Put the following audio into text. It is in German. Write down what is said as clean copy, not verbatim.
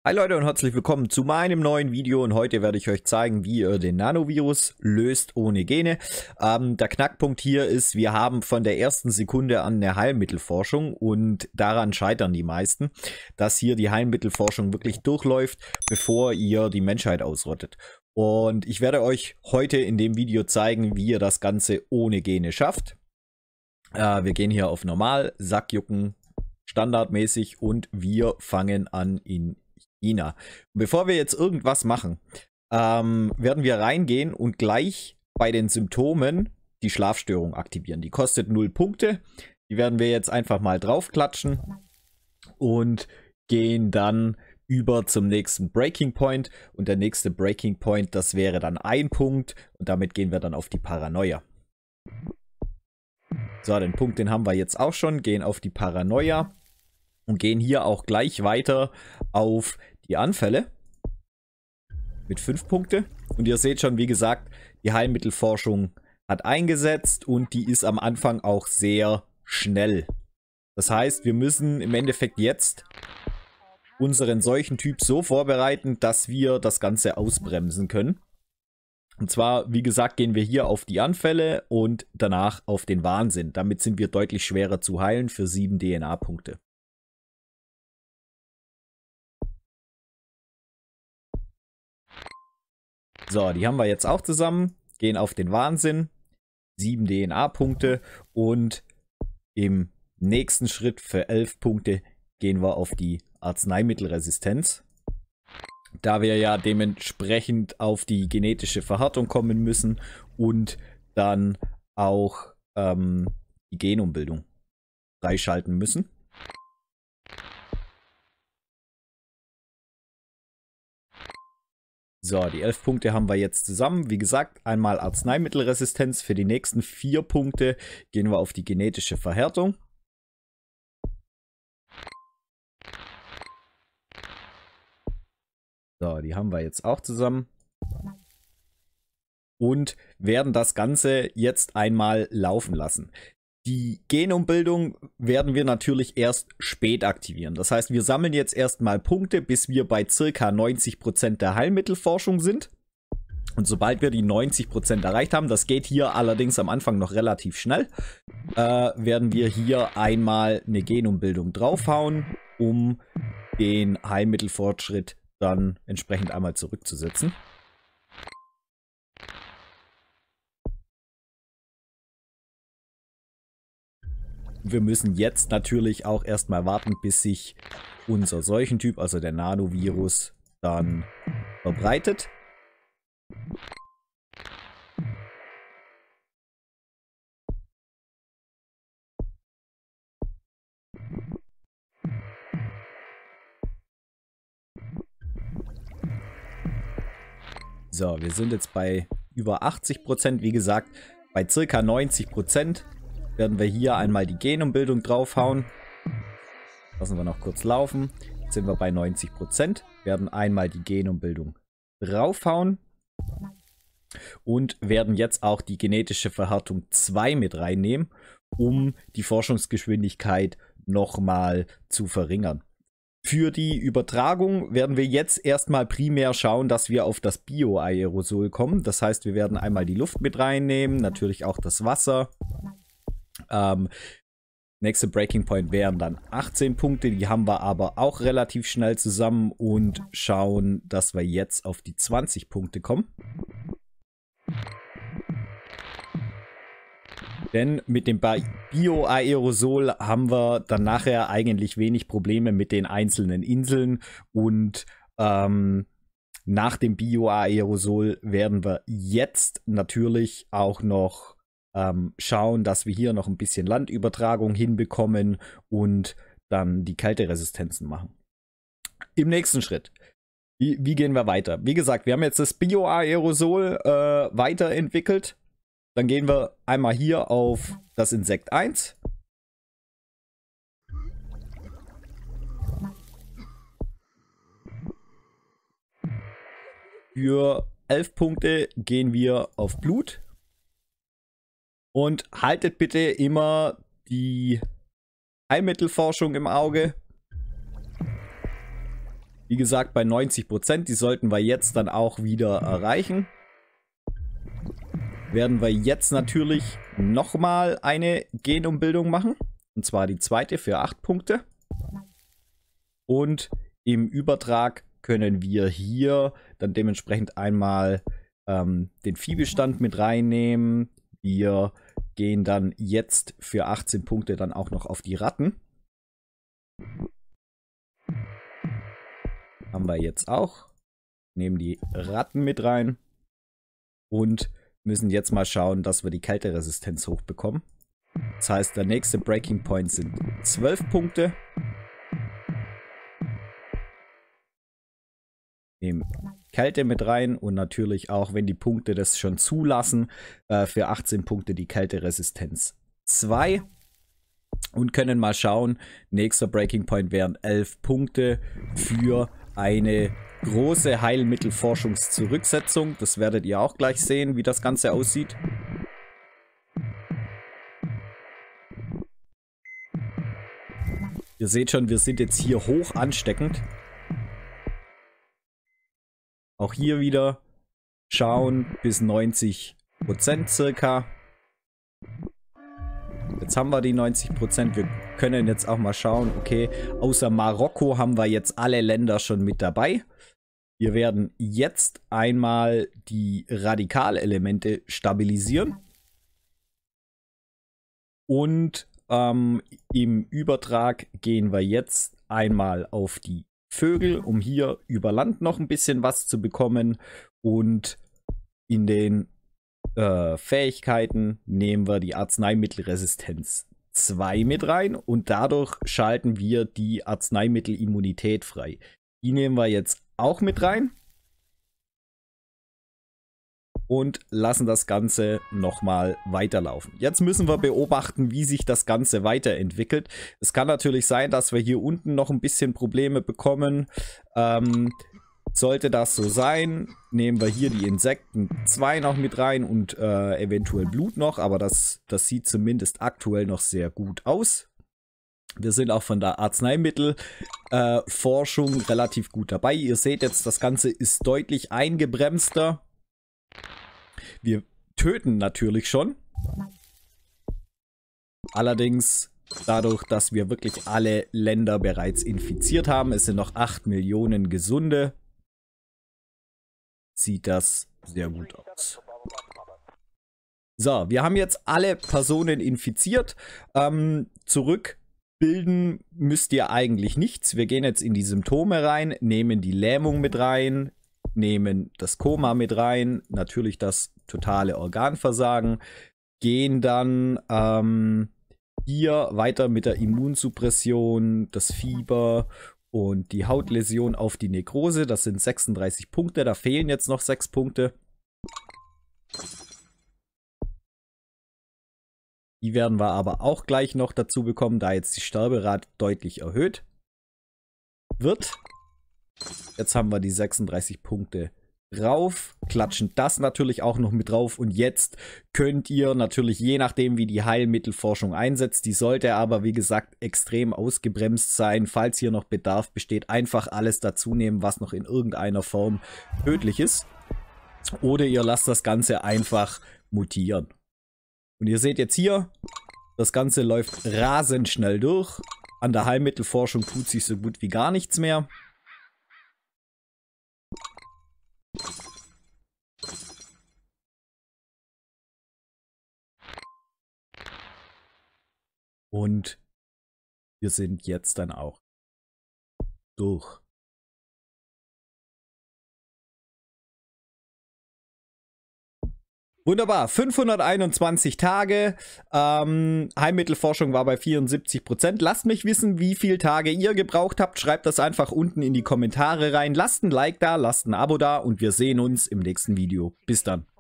Hi Leute und herzlich willkommen zu meinem neuen Video und heute werde ich euch zeigen, wie ihr den Nanovirus löst ohne Gene. Der Knackpunkt hier ist, wir haben von der ersten Sekunde an eine Heilmittelforschung und daran scheitern die meisten, dass hier die Heilmittelforschung wirklich durchläuft, bevor ihr die Menschheit ausrottet. Und ich werde euch heute in dem Video zeigen, wie ihr das Ganze ohne Gene schafft. Wir gehen hier auf Normal, Sackjucken, standardmäßig und wir fangen an in China. Und bevor wir jetzt irgendwas machen, werden wir reingehen und gleich bei den Symptomen die Schlafstörung aktivieren. Die kostet 0 Punkte. Die werden wir jetzt einfach mal draufklatschen und gehen dann über zum nächsten Breaking Point. Und der nächste Breaking Point, das wäre dann 1 Punkt. Und damit gehen wir dann auf die Paranoia. So, den Punkt, den haben wir jetzt auch schon. Gehen auf die Paranoia. Und gehen hier auch gleich weiter auf die Anfälle mit 5 Punkte. Und ihr seht schon, wie gesagt, die Heilmittelforschung hat eingesetzt und die ist am Anfang auch sehr schnell. Das heißt, wir müssen im Endeffekt jetzt unseren Seuchentyp so vorbereiten, dass wir das Ganze ausbremsen können. Und zwar, wie gesagt, gehen wir hier auf die Anfälle und danach auf den Wahnsinn. Damit sind wir deutlich schwerer zu heilen für 7 DNA-Punkte. So, die haben wir jetzt auch zusammen, gehen auf den Wahnsinn, 7 DNA-Punkte und im nächsten Schritt für 11 Punkte gehen wir auf die Arzneimittelresistenz. Da wir ja dementsprechend auf die genetische Verhärtung kommen müssen und dann auch die Genumbildung freischalten müssen. So, die 11 Punkte haben wir jetzt zusammen. Wie gesagt, einmal Arzneimittelresistenz. Für die nächsten 4 Punkte gehen wir auf die genetische Verhärtung. So, die haben wir jetzt auch zusammen. Und werden das Ganze jetzt einmal laufen lassen. Die Genumbildung werden wir natürlich erst spät aktivieren. Das heißt, wir sammeln jetzt erstmal Punkte, bis wir bei ca. 90% der Heilmittelforschung sind. Und sobald wir die 90% erreicht haben, das geht hier allerdings am Anfang noch relativ schnell, werden wir hier einmal eine Genumbildung draufhauen, um den Heilmittelfortschritt dann entsprechend einmal zurückzusetzen. Wir müssen jetzt natürlich auch erstmal warten, bis sich unser Seuchentyp, also der Nanovirus, dann verbreitet. So, wir sind jetzt bei über 80%. Wie gesagt, bei ca. 90% werden wir hier einmal die Genumbildung draufhauen. Lassen wir noch kurz laufen. Jetzt sind wir bei 90%. Werden einmal die Genumbildung draufhauen. Und werden jetzt auch die genetische Verhärtung 2 mit reinnehmen, um die Forschungsgeschwindigkeit nochmal zu verringern. Für die Übertragung werden wir jetzt erstmal primär schauen, dass wir auf das Bioaerosol kommen. Das heißt, wir werden einmal die Luft mit reinnehmen, natürlich auch das Wasser. Nächste Breaking Point wären dann 18 Punkte, die haben wir aber auch relativ schnell zusammen und schauen, dass wir jetzt auf die 20 Punkte kommen. Denn mit dem Bioaerosol haben wir dann nachher eigentlich wenig Probleme mit den einzelnen Inseln und nach dem Bioaerosol werden wir jetzt natürlich auch noch schauen, dass wir hier noch ein bisschen Landübertragung hinbekommen und dann die Kälteresistenzen machen. Im nächsten Schritt, wie gehen wir weiter? Wie gesagt, wir haben jetzt das Bioaerosol weiterentwickelt. Dann gehen wir einmal hier auf das Insekt 1. Für 11 Punkte gehen wir auf Blut. Und haltet bitte immer die Heilmittelforschung im Auge. Wie gesagt, bei 90%, die sollten wir jetzt dann auch wieder erreichen. Werden wir jetzt natürlich nochmal eine Genumbildung machen. Und zwar die zweite für 8 Punkte. Und im Übertrag können wir hier dann dementsprechend einmal den Viehbestand mit reinnehmen. Wir gehen dann jetzt für 18 Punkte dann auch noch auf die Ratten. Haben wir jetzt auch. Nehmen die Ratten mit rein. Und müssen jetzt mal schauen, dass wir die Kälteresistenz hochbekommen. Das heißt, der nächste Breaking Point sind 12 Punkte. Nehmen Kälte mit rein und natürlich auch, wenn die Punkte das schon zulassen, für 18 Punkte die Kälteresistenz 2. Und können mal schauen, nächster Breaking Point wären 11 Punkte für eine große Heilmittelforschungszurücksetzung. Das werdet ihr auch gleich sehen, wie das Ganze aussieht. Ihr seht schon, wir sind jetzt hier hoch ansteckend. Auch hier wieder schauen bis 90% circa. Jetzt haben wir die 90%. Wir können jetzt auch mal schauen, okay, außer Marokko haben wir jetzt alle Länder schon mit dabei. Wir werden jetzt einmal die Radikalelemente stabilisieren. Und im Übertrag gehen wir jetzt einmal auf die Vögel, um hier über Land noch ein bisschen was zu bekommen. Und in den Fähigkeiten nehmen wir die Arzneimittelresistenz 2 mit rein. Und dadurch schalten wir die Arzneimittelimmunität frei. Die nehmen wir jetzt auch mit rein. Und lassen das Ganze nochmal weiterlaufen. Jetzt müssen wir beobachten, wie sich das Ganze weiterentwickelt. Es kann natürlich sein, dass wir hier unten noch ein bisschen Probleme bekommen. Sollte das so sein, nehmen wir hier die Insekten 2 noch mit rein und eventuell Blut noch. Aber das sieht zumindest aktuell noch sehr gut aus. Wir sind auch von der Arzneimittelforschung relativ gut dabei. Ihr seht jetzt, das Ganze ist deutlich eingebremster. Wir töten natürlich schon. Allerdings dadurch, dass wir wirklich alle Länder bereits infiziert haben, es sind noch 8 Millionen Gesunde, sieht das sehr gut aus. So, wir haben jetzt alle Personen infiziert. Zurückbilden müsst ihr eigentlich nichts. Wir gehen jetzt in die Symptome rein, nehmen die Lähmung mit rein, nehmen das Koma mit rein, natürlich das totale Organversagen, gehen dann hier weiter mit der Immunsuppression, das Fieber und die Hautläsion auf die Nekrose. Das sind 36 Punkte, da fehlen jetzt noch 6 Punkte. Die werden wir aber auch gleich noch dazu bekommen, da jetzt die Sterberate deutlich erhöht wird. Jetzt haben wir die 36 Punkte drauf, klatschen das natürlich auch noch mit drauf und jetzt könnt ihr natürlich, je nachdem wie die Heilmittelforschung einsetzt, die sollte aber wie gesagt extrem ausgebremst sein, falls hier noch Bedarf besteht, einfach alles dazu nehmen, was noch in irgendeiner Form tödlich ist, oder ihr lasst das Ganze einfach mutieren. Und ihr seht jetzt hier, das Ganze läuft rasend schnell durch, an der Heilmittelforschung tut sich so gut wie gar nichts mehr. Und wir sind jetzt dann auch durch. Wunderbar, 521 Tage, Heilmittelforschung war bei 74%. Lasst mich wissen, wie viele Tage ihr gebraucht habt. Schreibt das einfach unten in die Kommentare rein. Lasst ein Like da, lasst ein Abo da und wir sehen uns im nächsten Video. Bis dann.